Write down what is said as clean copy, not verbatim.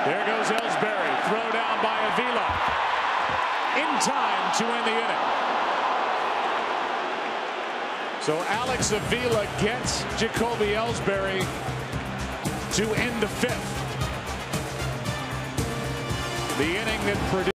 There goes Ellsbury. Throw down by Avila. In time to end the inning. So Alex Avila gets Jacoby Ellsbury to end the fifth. The inning that produced